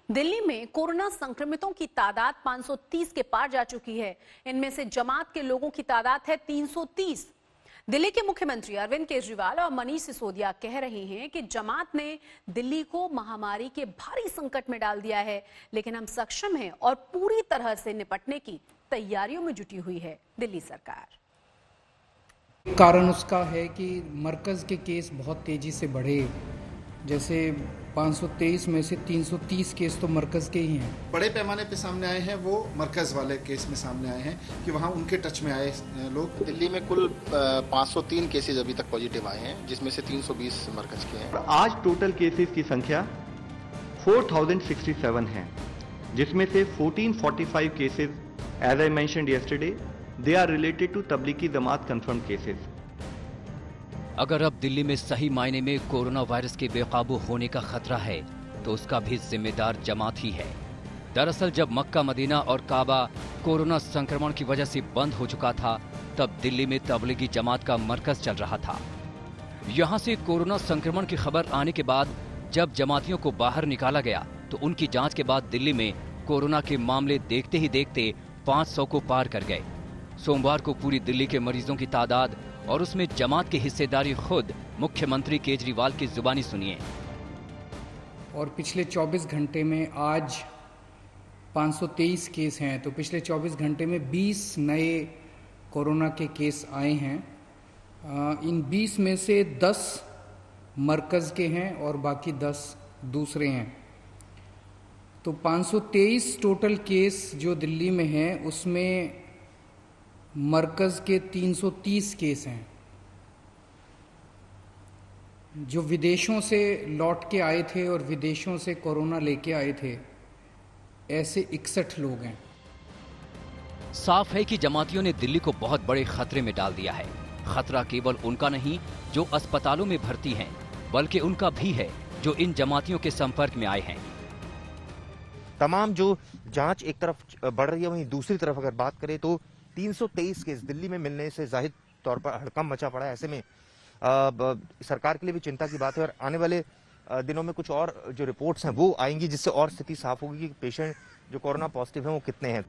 दिल्ली में कोरोना संक्रमितों की तादाद 530 के पार जा चुकी है। इनमें से जमात के लोगों की तादाद है 330। दिल्ली के मुख्यमंत्री अरविंद केजरीवाल और मनीष सिसोदिया कह रहे हैं कि जमात ने दिल्ली को महामारी के भारी संकट में डाल दिया है, लेकिन हम सक्षम हैं और पूरी तरह से निपटने की तैयारियों में जुटी हुई है दिल्ली सरकार। कारण उसका है कि मरकज के केस बहुत तेजी से बढ़े। जैसे 523 में से 330 केस तो मरकज के ही हैं। बड़े पैमाने पे सामने आए हैं वो मरकज वाले केस में सामने आए हैं कि वहाँ उनके टच में आए लोग। दिल्ली में कुल 503 केसेस अभी तक पॉजिटिव आए हैं, जिसमें से 320 मरकज के हैं। आज टोटल केसेस की संख्या 4067 है, जिसमें से 1445 cases as I mentioned yesterday they are related to Tablighi Jamaat confirm cases. अगर अब दिल्ली में सही मायने में कोरोना वायरस के बेकाबू होने का खतरा है तो उसका भी जिम्मेदार जमात ही है। दरअसल जब मक्का मदीना और काबा कोरोना संक्रमण की वजह से बंद हो चुका था, तब दिल्ली में तबलीगी जमात का मरकज चल रहा था। यहां से कोरोना संक्रमण की खबर आने के बाद जब जमातियों को बाहर निकाला गया तो उनकी जांच के बाद दिल्ली में कोरोना के मामले देखते ही देखते 500 को पार कर गए। सोमवार को पूरी दिल्ली के मरीजों की तादाद और उसमें जमात की हिस्सेदारी खुद मुख्यमंत्री केजरीवाल की जुबानी सुनिए। और पिछले 24 घंटे में आज 523 केस हैं, तो पिछले 24 घंटे में 20 नए कोरोना के केस आए हैं। इन 20 में से 10 मरकज के हैं और बाकी 10 दूसरे हैं। तो 523 टोटल केस जो दिल्ली में हैं, उसमें मरकज के 330 केस हैं। जो विदेशों से लौट के आए थे और विदेशों से कोरोना लेके आए थे, ऐसे 61 लोग हैं। साफ है कि जमातियों ने दिल्ली को बहुत बड़े खतरे में डाल दिया है। खतरा केवल उनका नहीं जो अस्पतालों में भर्ती हैं, बल्कि उनका भी है जो इन जमातियों के संपर्क में आए हैं। तमाम जो जांच एक तरफ बढ़ रही है, वहीं दूसरी तरफ अगर बात करें तो 323 केस दिल्ली में मिलने से जाहिर तौर पर हड़कंप मचा पड़ा है। ऐसे में सरकार के लिए भी चिंता की बात है और आने वाले दिनों में कुछ और जो रिपोर्ट्स हैं वो आएंगी, जिससे और स्थिति साफ होगी कि पेशेंट जो कोरोना पॉजिटिव हैं वो कितने हैं।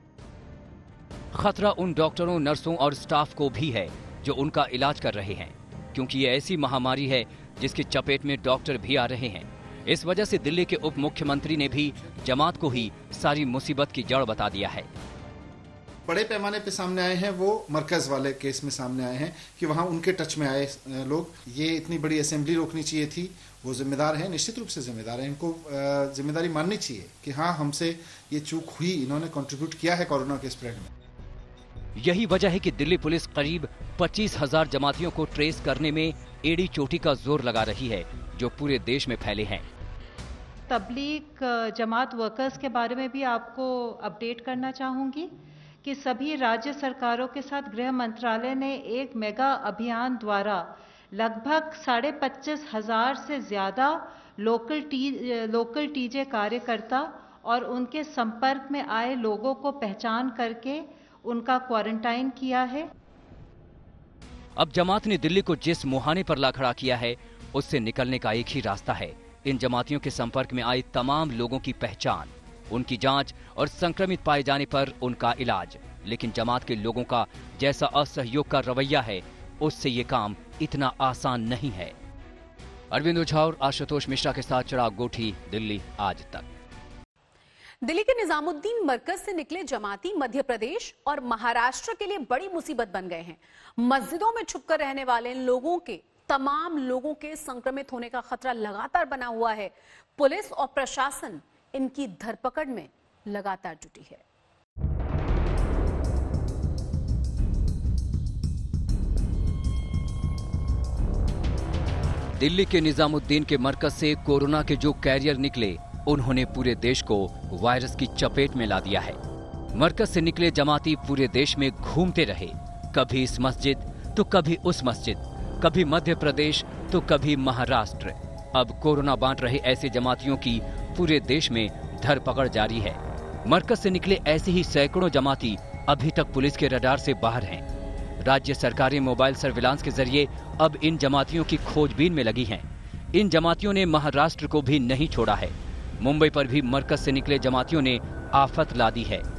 खतरा उन डॉक्टरों, नर्सों और स्टाफ को भी है जो उनका इलाज कर रहे हैं, क्योंकि ये ऐसी महामारी है जिसकी चपेट में डॉक्टर भी आ रहे हैं। इस वजह से दिल्ली के उप मुख्यमंत्री ने भी जमात को ही सारी मुसीबत की जड़ बता दिया है। बड़े पैमाने पे सामने आए हैं वो मरकज वाले केस में सामने आए हैं कि वहाँ उनके टच में आए लोग। ये इतनी बड़ी असेंबली रोकनी चाहिए थी। वो जिम्मेदार हैं, निश्चित रूप से जिम्मेदार हैं। इनको जिम्मेदारी माननी चाहिए कि हाँ, हमसे ये चूक हुई, इन्होंने कंट्रीब्यूट किया है कोरोना के स्प्रेड में। यही वजह है कि दिल्ली पुलिस करीब 25,000 जमातियों को ट्रेस करने में एड़ी चोटी का जोर लगा रही है, जो पूरे देश में फैले हैं। तबलीग जमात वर्कर्स के बारे में भी आपको अपडेट करना चाहूंगी कि सभी राज्य सरकारों के साथ गृह मंत्रालय ने एक मेगा अभियान द्वारा लगभग 25,500 से ज्यादा लोकल टीजे कार्यकर्ता और उनके संपर्क में आए लोगों को पहचान करके उनका क्वारंटाइन किया है। अब जमात ने दिल्ली को जिस मुहाने पर ला खड़ा किया है, उससे निकलने का एक ही रास्ता है। इन जमातियों के संपर्क में आए तमाम लोगों की पहचान, उनकी जांच और संक्रमित पाए जाने पर उनका इलाज। लेकिन जमात के लोगों का जैसा असहयोग का रवैया है, उससे ये काम इतना आसान नहीं है। अरविंद ओझा और आशुतोष मिश्रा के साथ चिराग गोठी, दिल्ली आज तक। दिल्ली के निजामुद्दीन मरकज से निकले जमाती मध्य प्रदेश और महाराष्ट्र के लिए बड़ी मुसीबत बन गए हैं। मस्जिदों में छुपकर रहने वाले लोगों के तमाम लोगों के संक्रमित होने का खतरा लगातार बना हुआ है। पुलिस और प्रशासन इनकी धरपकड़ में लगातार जुटी है। दिल्ली के निजामुद्दीन के मरकज से कोरोना के जो कैरियर निकले, उन्होंने पूरे देश को वायरस की चपेट में ला दिया है। मरकज से निकले जमाती पूरे देश में घूमते रहे, कभी इस मस्जिद तो कभी उस मस्जिद, कभी मध्य प्रदेश तो कभी महाराष्ट्र। अब कोरोना बांट रहे ऐसे जमातियों की पूरे देश में धरपकड़ जारी है। मरकज से निकले ऐसे ही सैकड़ों जमाती अभी तक पुलिस के रडार से बाहर हैं। राज्य सरकारें मोबाइल सर्विलांस के जरिए अब इन जमातियों की खोजबीन में लगी हैं। इन जमातियों ने महाराष्ट्र को भी नहीं छोड़ा है। मुंबई पर भी मरकज से निकले जमातियों ने आफत ला दी है।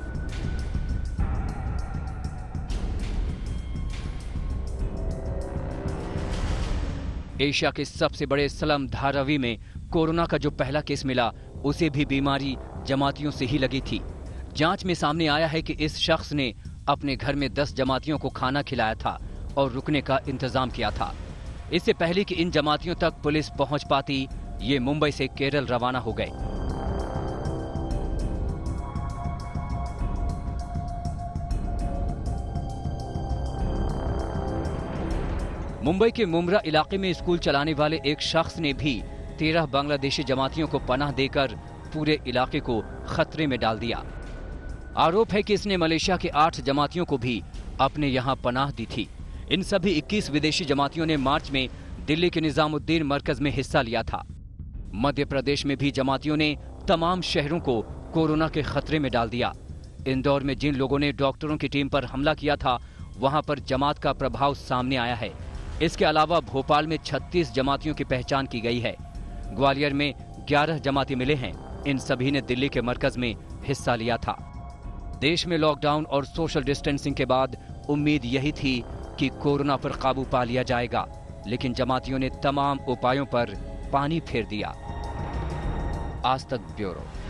एशिया के सबसे बड़े स्लम धारावी में कोरोना का जो पहला केस मिला, उसे भी बीमारी जमातियों से ही लगी थी। जांच में सामने आया है कि इस शख्स ने अपने घर में 10 जमातियों को खाना खिलाया था और रुकने का इंतजाम किया था। इससे पहले कि इन जमातियों तक पुलिस पहुंच पाती, ये मुंबई से केरल रवाना हो गए। मुंबई के मुमरा इलाके में स्कूल चलाने वाले एक शख्स ने भी 13 बांग्लादेशी जमातियों को पनाह देकर पूरे इलाके को खतरे में डाल दिया। आरोप है कि इसने मलेशिया के 8 जमातियों को भी अपने यहां पनाह दी थी। इन सभी 21 विदेशी जमातियों ने मार्च में दिल्ली के निजामुद्दीन मरकज में हिस्सा लिया था। मध्य प्रदेश में भी जमातियों ने तमाम शहरों को कोरोना के खतरे में डाल दिया। इंदौर में जिन लोगों ने डॉक्टरों की टीम पर हमला किया था, वहां पर जमात का प्रभाव सामने आया है। इसके अलावा भोपाल में 36 जमातियों की पहचान की गई है। ग्वालियर में 11 जमाती मिले हैं। इन सभी ने दिल्ली के मरकज में हिस्सा लिया था। देश में लॉकडाउन और सोशल डिस्टेंसिंग के बाद उम्मीद यही थी कि कोरोना पर काबू पा लिया जाएगा, लेकिन जमातियों ने तमाम उपायों पर पानी फेर दिया। आज तक ब्यूरो।